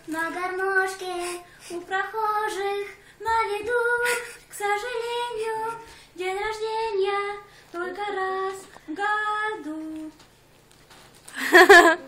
на гармошке у прохожих на виду. К сожалению, день рождения только раз в году.